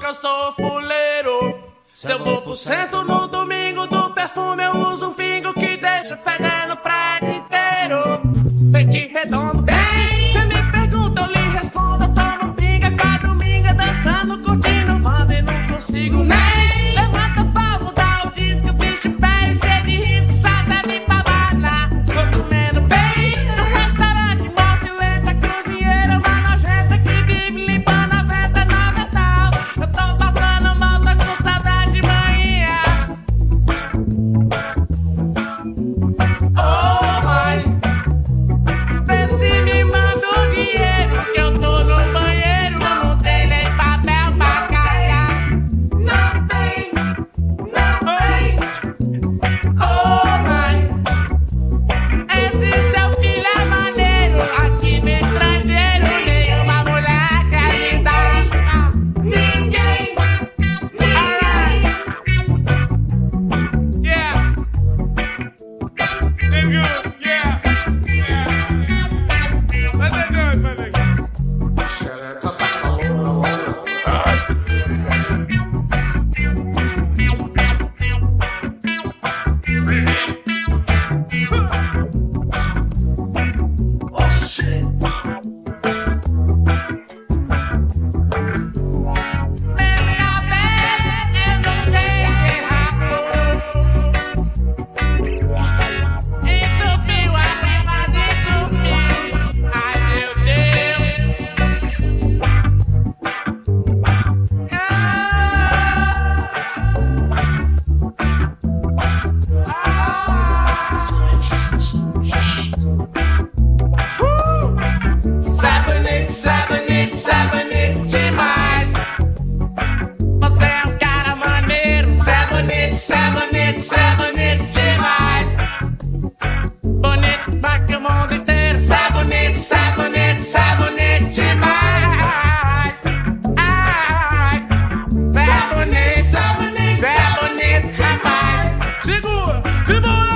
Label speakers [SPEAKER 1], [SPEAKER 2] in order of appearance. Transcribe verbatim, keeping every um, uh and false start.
[SPEAKER 1] que eu sou fuleiro. Se eu vou pro centro no domingo do perfume, eu uso um pingo que deixa fedendo o prédio inteiro. Peito redondo, bem. Cê me pergunta, eu lhe respondo. Eu tô no pinga, com domingo, dançando, curtindo, vando e não consigo nem. Levanta o pau, vou dar o dito que o bicho pede. Cheio de rico, salsa de babana. Tô comendo bem no restaurante, morte lenta, cozinheira, uma nojenta que vive limpando a venta na metal. Eu tô passando malta com saudade de manhã. Oh, mãe, vê se me manda o dinheiro, que eu tô no banheiro, não tem nem papel pra calhar. Não tem, não tem. Oh, mãe, esse seu filho é maneiro, aqui no estrangeiro, nenhuma mulher quer lhe dar. Ninguém, ninguém. Yeah. Nigga, yeah, yeah. What they doing, my nigga? Oh, shit. Baby, I bet eu não sei errar. Entupiu a prima de entupir. Ai, meu Deus. Sabonete, sabonete, sabonete demais. Você é um cara maneiro. Sabonete, sabonete, sabonete demais. Bonito pra que o mundo inteiro. Sabonete, sabonete, sabonete demais. Ai, sabonete, sabonete, sabonete demais. Segura, segura.